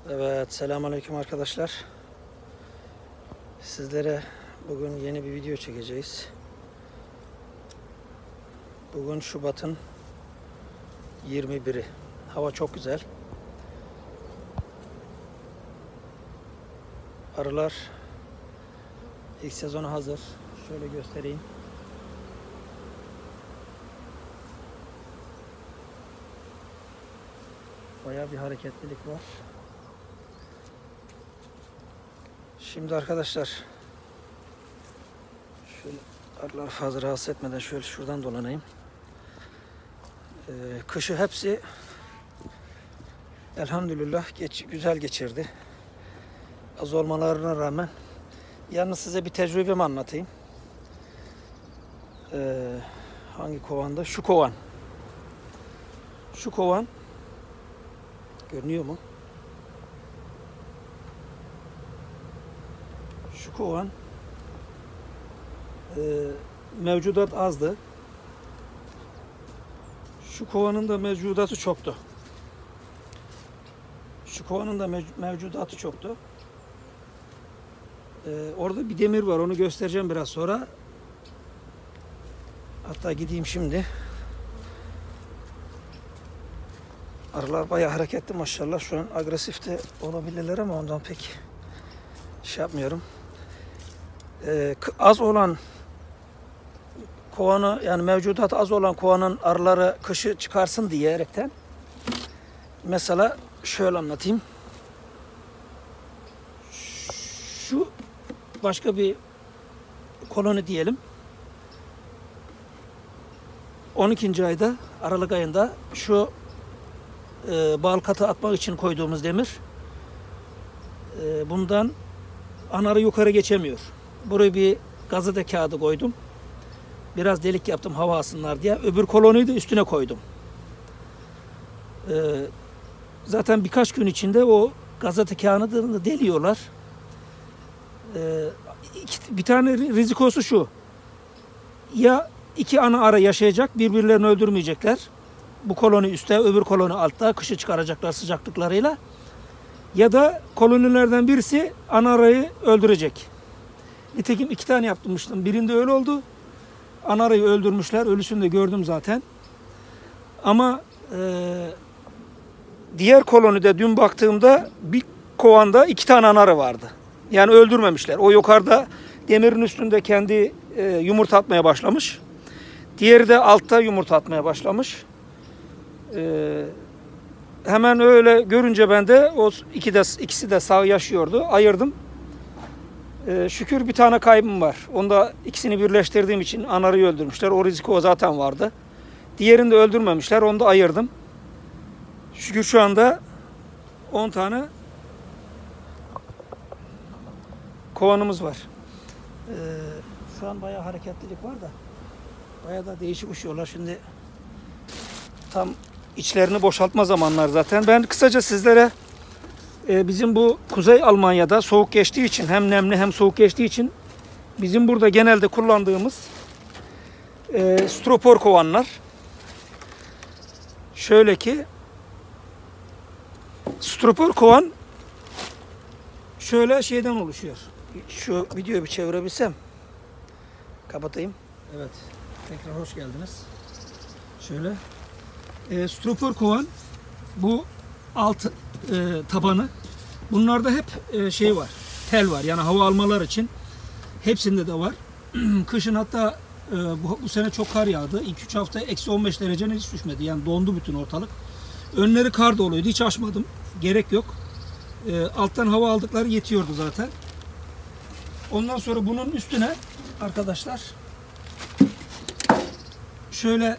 Evet, selamünaleyküm arkadaşlar. Sizlere bugün yeni bir video çekeceğiz. Bugün Şubat'ın 21'i. Hava çok güzel. Arılar ilk sezona hazır. Şöyle göstereyim. Bayağı bir hareketlilik var. Şimdi arkadaşlar şöyle arılar fazla rahatsız etmeden şöyle şuradan dolanayım. Kışı hepsi elhamdülillah güzel geçirdi. Az olmalarına rağmen. Yalnız size bir tecrübemi anlatayım. Hangi kovanda? Şu kovan. Şu kovan görünüyor mu? Şu kovan mevcudat azdı. Şu kovanın da mevcudatı çoktu. Şu kovanın da mevcudatı çoktu. Orada bir demir var. Onu göstereceğim biraz sonra. Hatta gideyim şimdi. Arılar bayağı hareketli maşallah. Şu an agresif de olabilirler ama ondan pek şey yapmıyorum. Az olan kovanı, yani mevcudat az olan kovanın arıları kışı çıkarsın diyerekten mesela şöyle anlatayım. Şu başka bir koloni diyelim. 12. ayda, Aralık ayında şu bal katı atmak için koyduğumuz demir bundan anarı yukarı geçemiyor. Buraya bir gazete kağıdı koydum. Biraz delik yaptım hava alsınlar diye. Öbür koloniyi de üstüne koydum. Zaten birkaç gün içinde o gazete kağıdını deliyorlar. Bir tane rizikosu şu. Ya iki ana arı yaşayacak, birbirlerini öldürmeyecekler. Bu koloni üstte, öbür koloni altta, kışı çıkaracaklar sıcaklıklarıyla. Ya da kolonilerden birisi ana arıyı öldürecek. Nitekim 2 tane yaptırmıştım. Birinde öyle oldu. Ana arıyı öldürmüşler. Ölüsünü de gördüm zaten. Ama diğer kolonide dün baktığımda bir kovanda 2 tane ana arı vardı. Yani öldürmemişler. O yukarıda demirin üstünde kendi yumurta atmaya başlamış. Diğeri de altta yumurta atmaya başlamış. Hemen öyle görünce ben de o ikisi de sağ yaşıyordu. Ayırdım. Şükür bir tane kaybım var. Onda ikisini birleştirdiğim için anarıyı öldürmüşler. O riziko zaten vardı. Diğerini de öldürmemişler. Onu da ayırdım. Şükür şu anda 10 tane kovanımız var. Şu an bayağı hareketlilik var da bayağı da değişik uçuyorlar. Şimdi tam içlerini boşaltma zamanlar zaten. Ben kısaca sizlere bizim bu Kuzey Almanya'da soğuk geçtiği için, hem nemli hem soğuk geçtiği için bizim burada genelde kullandığımız stropor kovanlar. Şöyle ki stropor kovan şöyle şeyden oluşuyor. Şu videoyu bir çevirebilsem. Kapatayım. Evet. Tekrar hoş geldiniz. Şöyle. Stropor kovan bu alt tabanı. Bunlarda hep şey var. Tel var. Yani hava almalar için. Hepsinde de var. Kışın hatta bu sene çok kar yağdı. 2-3 hafta eksi 15 derecenin hiç düşmedi. Yani dondu bütün ortalık. Önleri kar doluydu. Hiç açmadım. Gerek yok. Alttan hava aldıkları yetiyordu zaten. Ondan sonra bunun üstüne arkadaşlar şöyle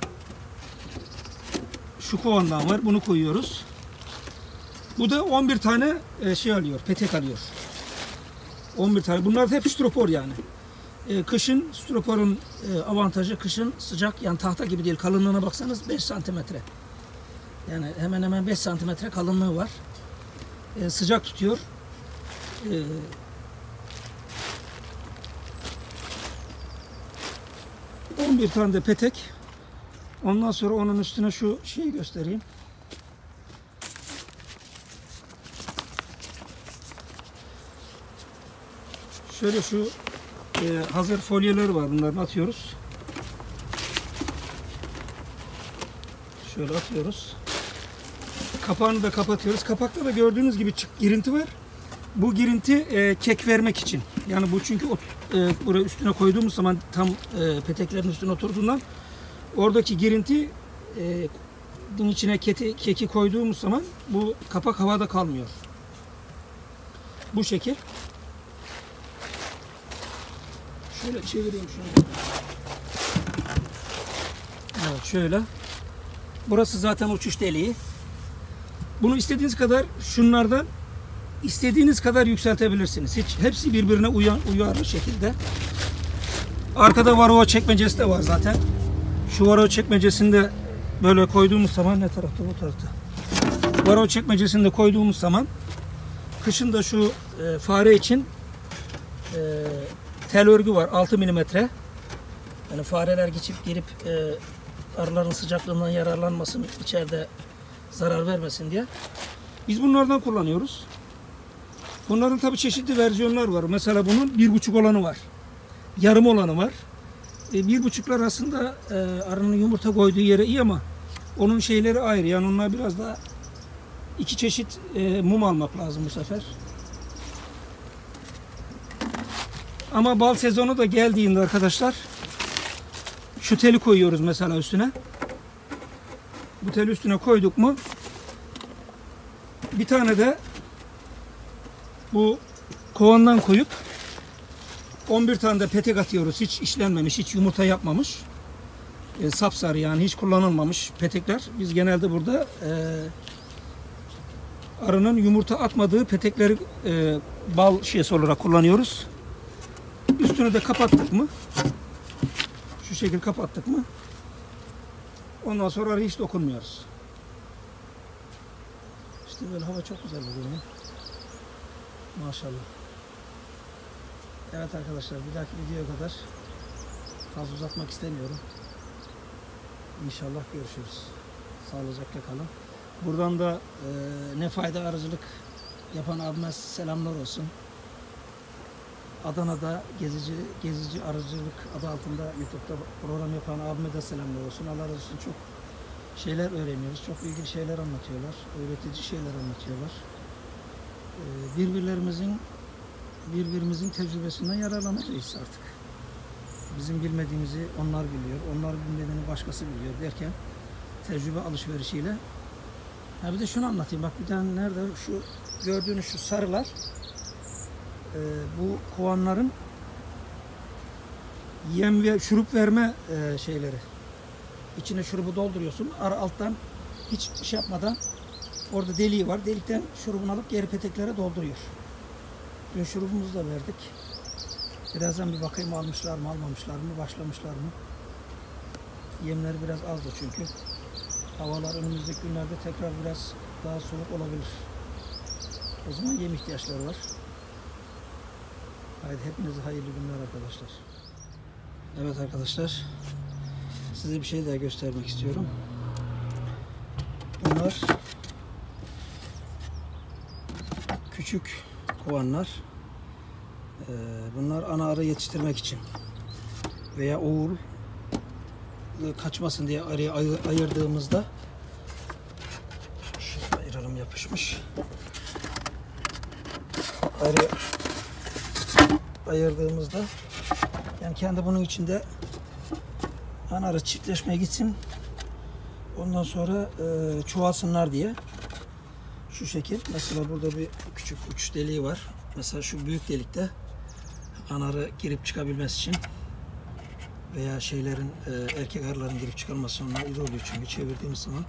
şu kovandan var. Bunu koyuyoruz. Bu da 11 tane şey alıyor. Petek alıyor. 11 tane. Bunlar hep stropor yani. Kışın stroporun avantajı, kışın sıcak, yani tahta gibi değil. Kalınlığına baksanız 5 santimetre. Yani hemen hemen 5 santimetre kalınlığı var. Sıcak tutuyor. 11 tane de petek. Ondan sonra onun üstüne şu şeyi göstereyim. Şöyle şu hazır folyeler var. Bunları atıyoruz. Şöyle atıyoruz. Kapağını da kapatıyoruz. Kapakta da gördüğünüz gibi girinti var. Bu girinti kek vermek için. Yani bu çünkü buraya üstüne koyduğumuz zaman tam peteklerin üstüne oturduğundan oradaki girinti içine keki koyduğumuz zaman bu kapak havada kalmıyor. Bu şekil. Şöyle çevireyim şunu. Evet şöyle. Burası zaten uçuş deliği. Bunu istediğiniz kadar şunlardan istediğiniz kadar yükseltebilirsiniz. Hepsi birbirine uyarlı şekilde. Arkada varova çekmecesi de var zaten. Şu varova çekmecesinde böyle koyduğumuz zaman ne tarafta bu tarafta. Varova çekmecesinde koyduğumuz zaman kışın da şu fare için tel örgü var 6 milimetre. Yani fareler geçip girip arıların sıcaklığından yararlanmasın, içeride zarar vermesin diye. Biz bunlardan kullanıyoruz. Bunların tabi çeşitli versiyonlar var. Mesela bunun 1,5 olanı var. Yarım olanı var. 1,5'lar aslında arının yumurta koyduğu yere iyi ama onun şeyleri ayrı. Yani onlar biraz daha iki çeşit mum almak lazım bu sefer. Ama bal sezonu da geldiğinde arkadaşlar şu teli koyuyoruz mesela üstüne. Bu teli üstüne koyduk mu bir tane de bu kovandan koyup 11 tane de petek atıyoruz. Hiç işlenmemiş, hiç yumurta yapmamış. Sapsarı yani hiç kullanılmamış petekler. Biz genelde burada arının yumurta atmadığı petekleri bal şişesi olarak kullanıyoruz. Üstünü de kapattık mı? Şu şekilde kapattık mı? Ondan sonra hiç dokunmuyoruz. İşte böyle hava çok güzel bugün ya. Maşallah. Evet arkadaşlar bir dahaki videoya kadar fazla uzatmak istemiyorum. İnşallah görüşürüz. Sağlıcakla kalın. Buradan da ne fayda arıcılık yapan abime selamlar olsun. Adana'da gezici arıcılık adı altında YouTube'da program yapan abime de selamlar olsun. Allah razı olsun, çok şeyler öğreniyoruz. Çok ilginç şeyler anlatıyorlar. Öğretici şeyler anlatıyorlar. Birbirimizin tecrübesinden yararlanacağız artık. Bizim bilmediğimizi onlar biliyor. Onlar bilmediğini başkası biliyor derken tecrübe alışverişiyle. Ha bir de şunu anlatayım. Bak bir tane nerede şu gördüğünüz şu sarılar bu kovanların yem ve şurup verme şeyleri. İçine şurubu dolduruyorsun. Arı alttan hiç şey yapmadan orada deliği var. Delikten şurubunu alıp geri peteklere dolduruyor. Dün şurubumuzu da verdik. Birazdan bir bakayım almışlar mı, almamışlar mı, başlamışlar mı? Yemleri biraz azdı çünkü. Havalar önümüzdeki günlerde tekrar biraz daha soğuk olabilir. O zaman yem ihtiyaçları var. Haydi hepinize hayırlı günler arkadaşlar. Evet arkadaşlar, size bir şey daha göstermek istiyorum. Bunlar küçük kovanlar. Bunlar ana arı yetiştirmek için veya oğul kaçmasın diye arıya ayırdığımızda şöyle ayıralım, yapışmış. Arı ayırdığımızda yani kendi bunun içinde ana arı çiftleşmeye gitsin, ondan sonra çoğalsınlar diye şu şekil. Mesela burada bir küçük uç deliği var. Mesela şu büyük delikte ana arı girip çıkabilmesi için veya şeylerin erkek arıların girip çıkarması için onlar iyi oluyor çünkü çevirdiğimiz zaman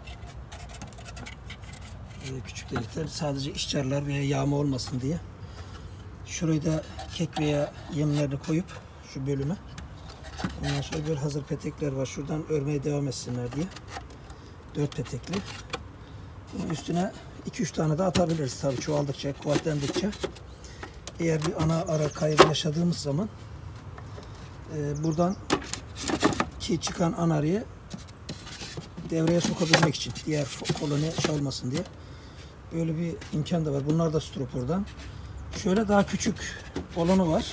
küçük delikler sadece işçi arılar veya yağma olmasın diye. Şurayı da kek veya yemlerini koyup şu bölüme, ondan sonra böyle hazır petekler var. Şuradan örmeye devam etsinler diye. 4 petekli. Bunun üstüne 2-3 tane de atabiliriz tabii çoğaldıkça, kuvvetlendikçe. Eğer bir ana arı kaybı yaşadığımız zaman buradan ki çıkan ana arıyı devreye sokabilmek için, diğer koloni şey olmasın diye böyle bir imkan da var. Bunlar da stropordan. Şöyle daha küçük olanı var.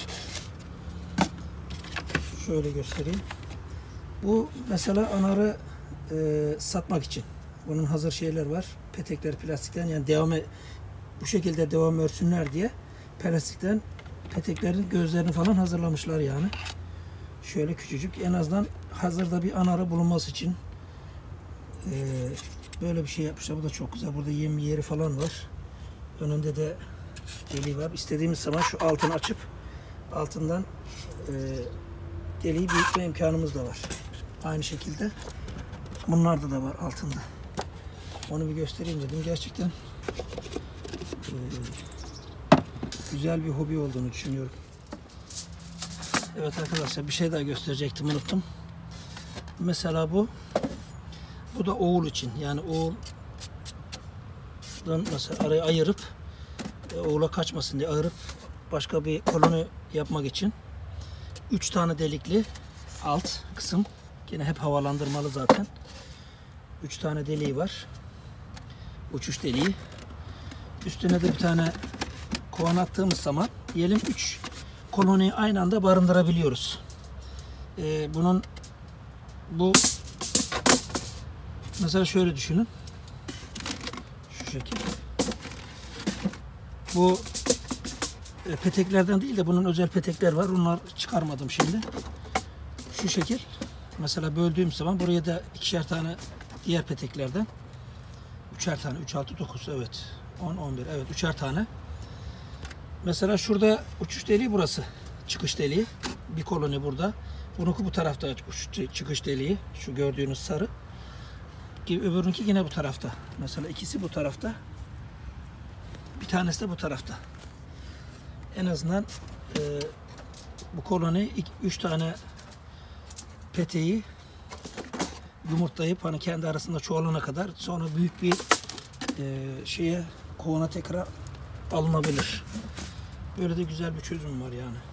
Şöyle göstereyim. Bu mesela anarı satmak için. Bunun hazır şeyler var. Petekler plastikten, yani bu şekilde devam örsünler diye plastikten peteklerin gözlerini falan hazırlamışlar yani. Şöyle küçücük, en azından hazırda bir anarı bulunması için böyle bir şey yapmışlar. Bu da çok güzel. Burada yem yeri falan var. Önünde de deliği var. İstediğimiz zaman şu altını açıp altından deliği büyütme imkanımız da var. Aynı şekilde bunlarda da var altında. Onu bir göstereyim dedim. Gerçekten güzel bir hobi olduğunu düşünüyorum. Evet arkadaşlar, bir şey daha gösterecektim, unuttum. Mesela bu da oğul için. Yani oğuldan mesela arayı ayırıp oğula kaçmasın diye ayırıp başka bir koloni yapmak için 3 tane delikli alt kısım. Yine hep havalandırmalı zaten. 3 tane deliği var. Uçuş deliği. Üstüne de bir tane kovan attığımız zaman diyelim 3 koloniyi aynı anda barındırabiliyoruz. Bu mesela şöyle düşünün. Şu şekil. Bu peteklerden değil de bunun özel petekler var. Onlar çıkarmadım şimdi. Şu şekil. Mesela böldüğüm zaman buraya da 2'şer tane diğer peteklerden 3'er tane, 3, 6, 9, evet. 10, 11, evet, 3'er tane. Mesela şurada uçuş deliği burası. Çıkış deliği. Bir koloni burada. Bununki bu tarafta çıkış deliği. Şu gördüğünüz sarı. Öbürünki yine bu tarafta. Mesela ikisi bu tarafta. Bir tanesi de bu tarafta. En azından bu koloni 3 tane peteği yumurtlayıp hani kendi arasında çoğalana kadar sonra büyük bir kovana tekrar alınabilir. Böyle de güzel bir çözüm var yani.